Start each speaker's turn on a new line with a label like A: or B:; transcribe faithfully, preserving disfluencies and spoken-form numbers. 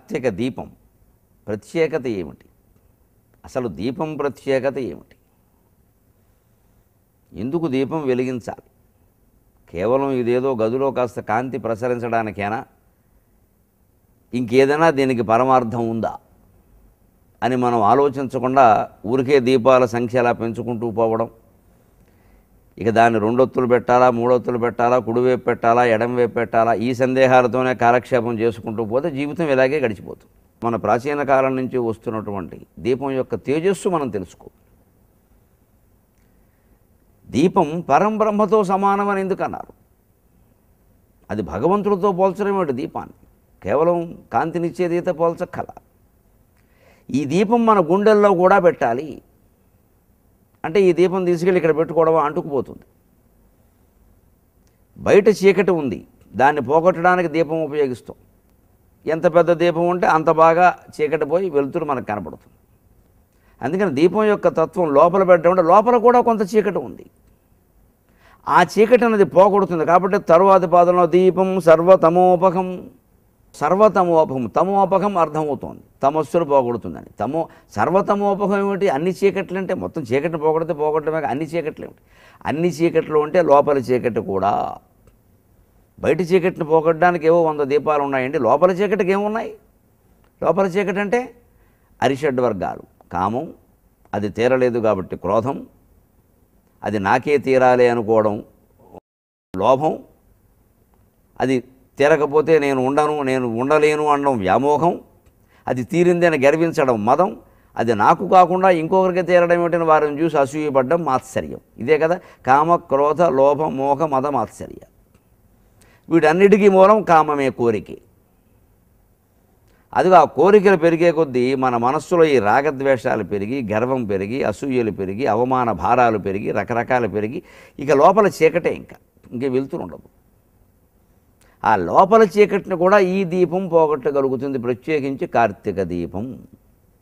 A: కార్తీక దీపం ప్రత్యేకత ఏమిటి? అసలు దీపం ప్రత్యేకత ఏమిటి? ఎందుకు దీపం వెలిగించాలి? కేవలం ఇదేదో గదిలో కాస్త కాంతి ప్రసరించడానికేనా? ఇంకేదైనా దీనికి పరమార్థం ఉందా అని మనం ఆలోచించకుండా ఊరికే దీపాల సంఖ్య అలా పెంచుకుంటూ పోవడం, ఇక దాన్ని రెండొత్తులు పెట్టాలా, మూడొత్తులు పెట్టాలా, కుడివైపు పెట్టాలా, ఎడంవైపు పెట్టాలా, ఈ సందేహాలతోనే కాలక్షేపం చేసుకుంటూ పోతే జీవితం ఇలాగే గడిచిపోతుంది. మన ప్రాచీన కాలం నుంచి వస్తున్నటువంటి దీపం యొక్క తేజస్సు మనం తెలుసుకో. దీపం పరంబ్రహ్మతో సమానమని ఎందుకన్నారు? అది భగవంతుడితో పోల్చడం ఏమిటి దీపాన్ని? కేవలం కాంతినిచ్చేదైతే పోల్చక్కల. ఈ దీపం మన గుండెల్లో కూడా పెట్టాలి అంటే ఈ దీపం తీసుకెళ్ళి ఇక్కడ పెట్టుకోవడం అంటుకుపోతుంది. బయట చీకటి ఉంది, దాన్ని పోగొట్టడానికి దీపం ఉపయోగిస్తాం. ఎంత పెద్ద దీపం ఉంటే అంత బాగా చీకటి పోయి వెలుతురు మనకు కనపడుతుంది. అందుకని దీపం యొక్క తత్వం లోపల పెట్టడం అంటే లోపల కూడా కొంత చీకటి ఉంది, ఆ చీకటి అనేది పోగొడుతుంది. కాబట్టి తరువాతి పాదంలో దీపం సర్వతమోపకం, సర్వతమోపకం, తమోపకం అర్థమవుతోంది, తమస్సులు పోగొడుతుందని. తమో సర్వతమోపకం ఏమిటి? అన్ని చీకట్లు అంటే మొత్తం చీకటిని పోగొడితే పోగొట్టమే, అన్ని చీకట్లు ఏమిటి? అన్ని చీకట్లు అంటే లోపల చీకటి కూడా. బయట చీకటిని పోగొట్టడానికి ఏవో వంద దీపాలు ఉన్నాయండి, లోపల చీకటికి ఏమున్నాయి? లోపల చీకటి అంటే అరిషడ్ వర్గాలు. కామం, అది తీరలేదు కాబట్టి క్రోధం, అది నాకే తీరాలి అనుకోవడం లోభం, అది తీరకపోతే నేను ఉండను, నేను ఉండలేను అనడం వ్యామోహం, అది తీరింది అని గర్వించడం మదం, అది నాకు కాకుండా ఇంకొకరికి తీరడం ఏమిటని వారిని చూసి అసూయపడ్డం మాత్సర్యం. ఇదే కదా కామ, క్రోధ, లోభ, మోహ, మద, మాత్సర్య. వీటన్నిటికీ మూలం కామమే, కోరిక. అదిగా ఆ కోరికలు పెరిగే కొద్దీ మన మనస్సులో ఈ రాగద్వేషాలు పెరిగి, గర్వం పెరిగి, అసూయలు పెరిగి, అవమాన భారాలు పెరిగి, రకరకాలు పెరిగి, ఇక లోపల చీకటే, ఇంకా ఇంకే వెలుతురు ఉండదు. ఆ లోపల చీకటిని కూడా ఈ దీపం పోగొట్టగలుగుతుంది, ప్రత్యేకించి కార్తీక దీపం.